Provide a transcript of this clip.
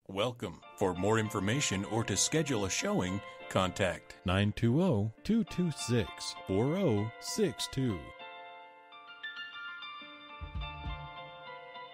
Welcome. For more information or to schedule a showing, contact 920-226-4062.